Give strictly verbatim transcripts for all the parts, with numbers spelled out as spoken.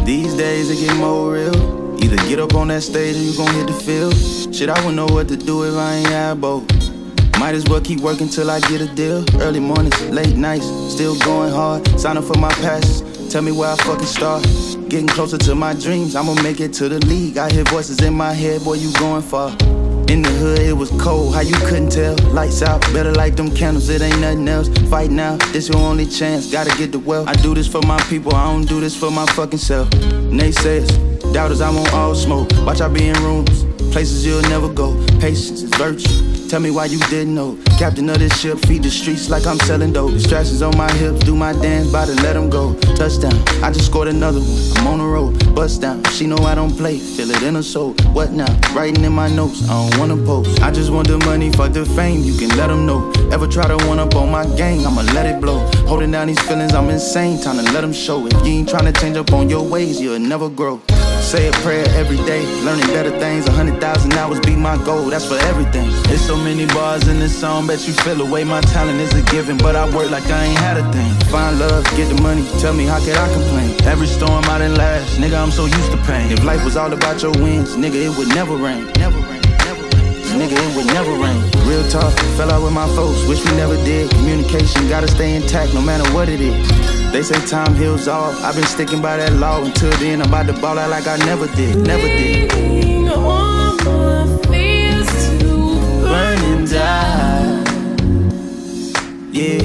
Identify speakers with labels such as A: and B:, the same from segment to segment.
A: These days it get more real. Either get up on that stage or you gon' hit the field. Shit, I wouldn't know what to do if I ain't had both. Might as well keep working till I get a deal. Early mornings, late nights, still going hard. Sign up for my passions, tell me where I fucking start. Getting closer to my dreams, I'ma make it to the league. I hear voices in my head, boy, you going far. In the hood, it was cold, how you couldn't tell? Lights out, better light them candles, it ain't nothing else. Fight now, this your only chance, gotta get the wealth. I do this for my people, I don't do this for my fucking self. Naysayers, doubters, I want all smoke. Watch I be in rooms, places you'll never go. Patience is virtue. Tell me why you didn't know. Captain of this ship, feed the streets like I'm selling dope. Distractions on my hips, do my dance, bout to let them go. Touchdown, I just scored another one. I'm on the road, bust down. She know I don't play, feel it in her soul. What now? Writing in my notes, I don't wanna post. I just want the money, fuck the fame, you can let them know. Ever try to one up on my gang, I'ma let it blow. Holding down these feelings, I'm insane, time to let them show. If you ain't trying to change up on your ways, you'll never grow. Say a prayer every day, learning better things. A hundred thousand hours be my goal, that's for everything. There's so many bars in this song, bet you feel away. My talent is a given, but I work like I ain't had a thing. Find love, get the money, tell me how could I complain? Every storm I done last, nigga, I'm so used to pain. If life was all about your wins, nigga, it would never rain. Never rain, never rain. Nigga, it would never rain. Real talk, fell out with my folks, wish we never did. Communication gotta stay intact no matter what it is. They say time heals all, I've been sticking by that law. Until then, I'm about to ball out like I never did, never did.
B: All my fears to burn and die.
A: Yeah.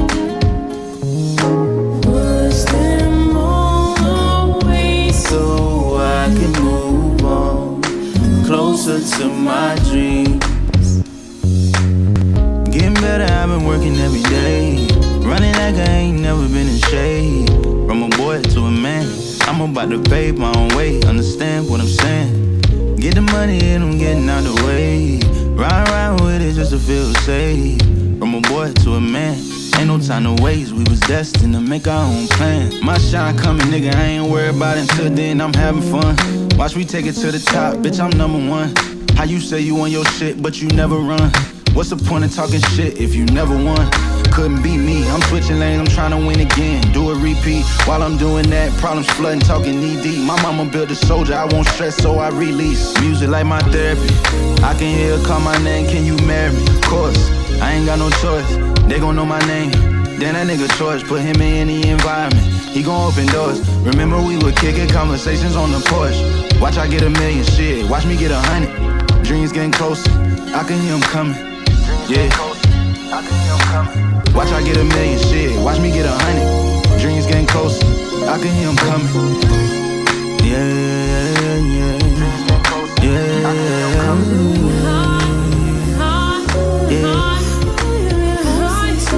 B: Push them all away
A: So I can move on, closer to my dreams. Getting better, I've been working every day. Running like I ain't never been in shade. From a boy to a man, I'm about to pave my own way. Understand what I'm saying? Get the money and I'm getting out the way. Ride around with it just to feel safe. From a boy to a man, ain't no time to waste. We was destined to make our own plan. My shine coming, nigga, I ain't worried about it. Until then, I'm having fun. Watch me take it to the top, bitch, I'm number one. How you say you on your shit, but you never run? What's the point of talking shit if you never won? Couldn't be me, I'm switching lanes, I'm trying to win again. Do a repeat, while I'm doing that, problems flooding, talking knee deep. My mama built a soldier, I won't stress, so I release. Music like my therapy, I can hear her call my name, can you marry me? Of course, I ain't got no choice, they gon' know my name. Then that nigga choice, put him in any environment, he gon' open doors. Remember we were kicking conversations on the porch. Watch I get a million, shit, watch me get a hundred. Dreams getting closer, I can hear him coming. Yeah, I can hear him coming. Watch I get a million, shit, watch me get a hundred. Dreams getting closer, I can hear him coming. Yeah, yeah, yeah,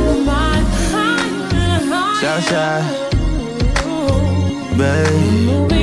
A: yeah. Shout, shout, babe.